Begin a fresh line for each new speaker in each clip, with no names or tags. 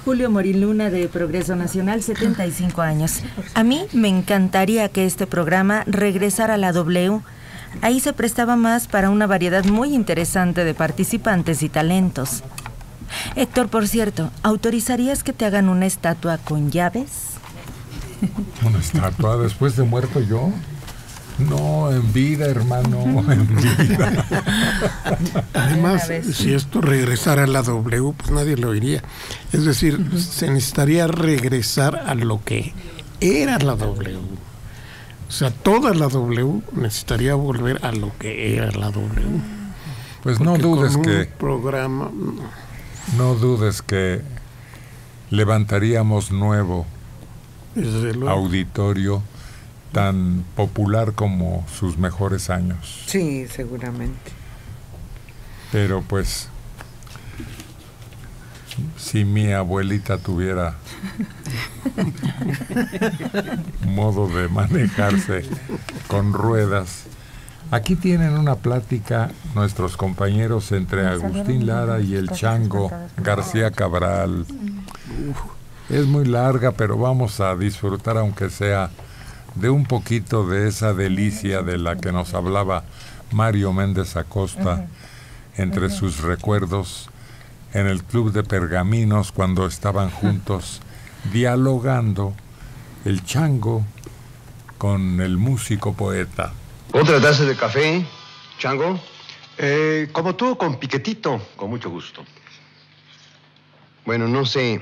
Julio Moriluna de Progreso Nacional, 75 años. A mí me encantaría que este programa regresara a la W. Ahí se prestaba más para una variedad muy interesante de participantes y talentos. Héctor, por cierto, ¿autorizarías que te hagan una estatua con llaves?
¿Una estatua después de muerto yo? No, en vida, hermano, en vida.
Además, si esto regresara a la W, pues nadie lo oiría. Es decir, se necesitaría regresar a lo que era la W. O sea, toda la W necesitaría volver a lo que era la W.
Pues no dudes que...
programa...
No dudes que levantaríamos nuevo auditorio tan popular como sus mejores años.
Sí, seguramente.
Pero pues, si mi abuelita tuviera modo de manejarse con ruedas. Aquí tienen una plática nuestros compañeros entre Agustín Lara y el Chango García Cabral. Es muy larga, pero vamos a disfrutar, aunque sea de un poquito de esa delicia de la que nos hablaba Mario Méndez Acosta entre sus recuerdos en el Club de Pergaminos cuando estaban juntos dialogando el Chango con el músico poeta.
¿Otra taza de café, Chango?
Como tú, con piquetito, con mucho gusto.
Bueno, no sé.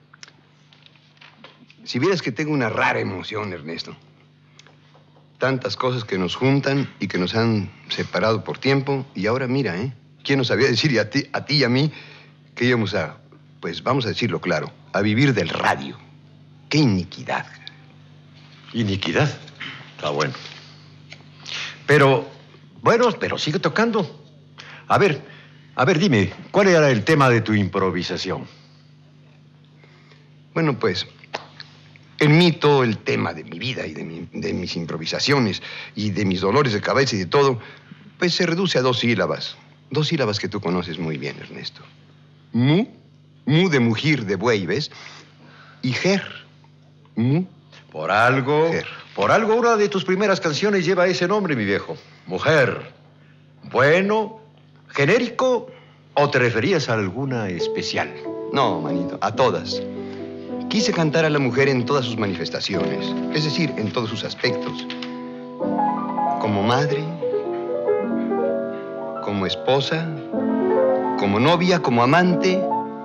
Si vieras que tengo una rara emoción, Ernesto. Tantas cosas que nos juntan y que nos han separado por tiempo. Y ahora mira, ¿quién nos sabía decir a ti y a mí que íbamos a, pues vamos a decirlo claro, a vivir del radio? ¡Qué iniquidad!
¿Iniquidad? Está bueno. Pero sigue tocando. A ver, dime, ¿cuál era el tema de tu improvisación?
Bueno, pues, en mí todo el tema de mi vida y de mis improvisaciones y de mis dolores de cabeza y de todo, pues se reduce a 2 sílabas. 2 sílabas que tú conoces muy bien, Ernesto. Mu de mujer de buey, ¿ves? Y ger. Mu.
Por algo
Ger.
Por algo una de tus primeras canciones lleva ese nombre, mi viejo. Mujer. Bueno, genérico, ¿o te referías a alguna especial?
No, manito, a todas. Quise cantar a la mujer en todas sus manifestaciones, es decir, en todos sus aspectos. Como madre, como esposa, como novia, como amante.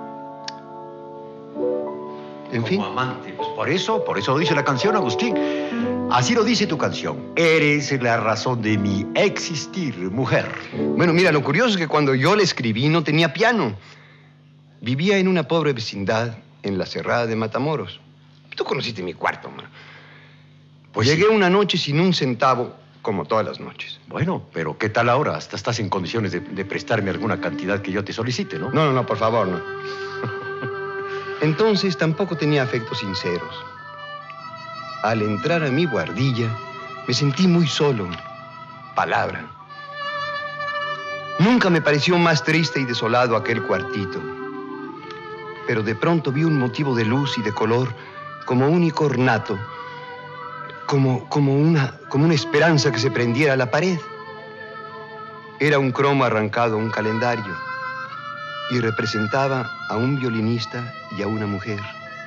En fin.
Como amante. Pues por eso lo dice la canción, Agustín. Así lo dice tu canción. Eres la razón de mi existir, mujer.
Bueno, mira, lo curioso es que cuando yo le escribí no tenía piano. Vivía en una pobre vecindad en la Cerrada de Matamoros. Tú conociste mi cuarto, man.
Pues
Llegué
sí.
una noche sin un centavo, como todas las noches.
Bueno, pero ¿qué tal ahora? Hasta estás en condiciones de prestarme alguna cantidad que yo te solicite, ¿no?
No, por favor, no. Entonces tampoco tenía afectos sinceros. Al entrar a mi guardilla, me sentí muy solo. Palabra. Nunca me pareció más triste y desolado aquel cuartito. Pero de pronto vi un motivo de luz y de color como único ornato, como una esperanza que se prendiera a la pared. Era un cromo arrancado a un calendario y representaba a un violinista y a una mujer.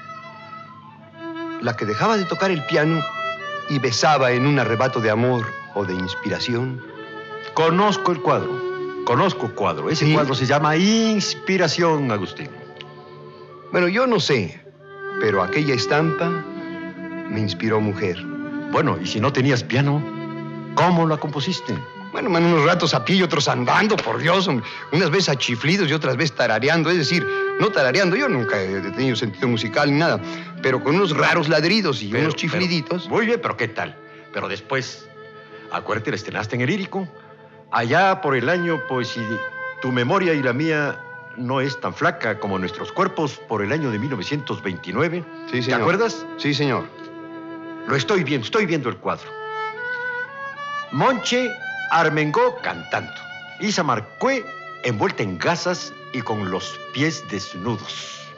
La que dejaba de tocar el piano y besaba en un arrebato de amor o de inspiración.
Conozco el cuadro. Ese
¿Sí?
cuadro se llama Inspiración, Agustín.
Bueno, yo no sé, pero aquella estampa me inspiró mujer.
Bueno, y si no tenías piano, ¿cómo la compusiste?
Bueno, man, unos ratos a pie y otros andando, por Dios, hombre. Unas veces a chiflidos y otras veces tarareando. Es decir, no tarareando, yo nunca he tenido sentido musical ni nada, pero con unos raros ladridos y unos chifliditos.
Muy bien, pero ¿qué tal? Pero después, acuérdate, la estrenaste en el Lírico. Allá por el año, pues si tu memoria y la mía no es tan flaca como nuestros cuerpos, por el año de 1929.
Sí, señor.
¿Te acuerdas?
Sí, señor.
Lo estoy viendo el cuadro. Monche Armengó cantando. Isa Marcué envuelta en gasas y con los pies desnudos.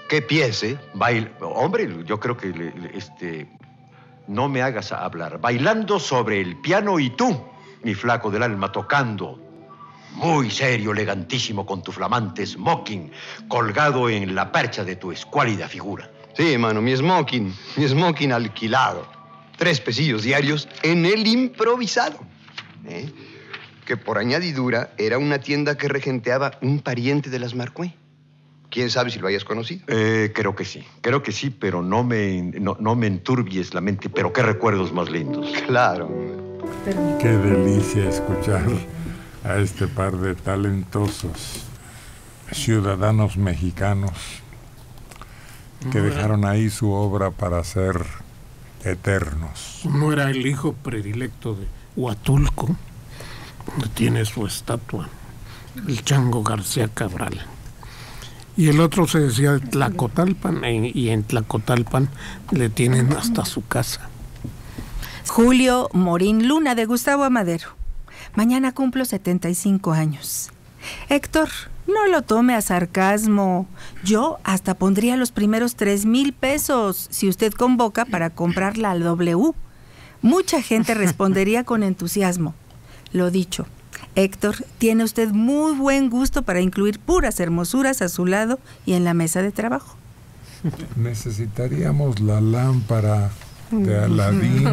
¿Qué piece?
Hombre, yo creo que no me hagas hablar. Bailando sobre el piano y tú, mi flaco del alma, tocando. Muy serio, elegantísimo, con tu flamante smoking colgado en la percha de tu escuálida figura.
Sí, mano, mi smoking alquilado. 3 pesillos diarios en el improvisado. Que por añadidura era una tienda que regenteaba un pariente de las Marcué. ¿Quién sabe si lo hayas conocido?
Creo que sí, pero no me enturbies la mente. Pero qué recuerdos más lindos.
Claro.
Qué delicia escuchar a este par de talentosos ciudadanos mexicanos que dejaron ahí su obra para ser eternos.
Uno era el hijo predilecto de Huatulco, donde tiene su estatua, el Chango García Cabral. Y el otro se decía de Tlacotalpan, y en Tlacotalpan le tienen hasta su casa.
Julio Morín Luna, de Gustavo Amadero. Mañana cumplo 75 años. Héctor, no lo tome a sarcasmo. Yo hasta pondría los primeros 3,000 pesos si usted convoca para comprar la W. Mucha gente respondería con entusiasmo. Lo dicho, Héctor, tiene usted muy buen gusto para incluir puras hermosuras a su lado y en la mesa de trabajo.
Necesitaríamos la lámpara de Aladino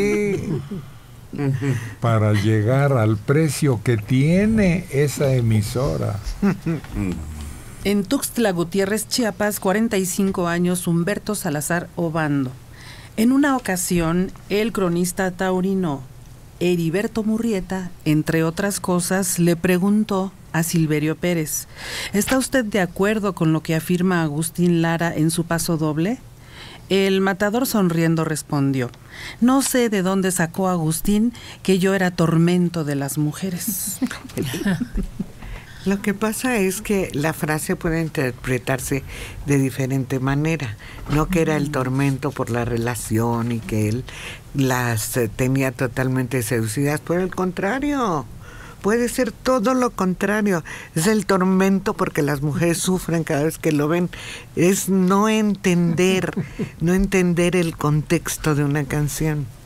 para llegar al precio que tiene esa emisora.
En Tuxtla Gutiérrez, Chiapas, 45 años, Humberto Salazar Obando. En una ocasión, el cronista taurino Heriberto Murrieta, entre otras cosas, le preguntó a Silverio Pérez: ¿está usted de acuerdo con lo que afirma Agustín Lara en su Paso Doble? El matador sonriendo respondió: no sé de dónde sacó Agustín que yo era tormento de las mujeres.
Lo que pasa es que la frase puede interpretarse de diferente manera. No que era el tormento por la relación y que él las tenía totalmente seducidas. Por el contrario, puede ser todo lo contrario. Es el tormento porque las mujeres sufren cada vez que lo ven. Es no entender el contexto de una canción.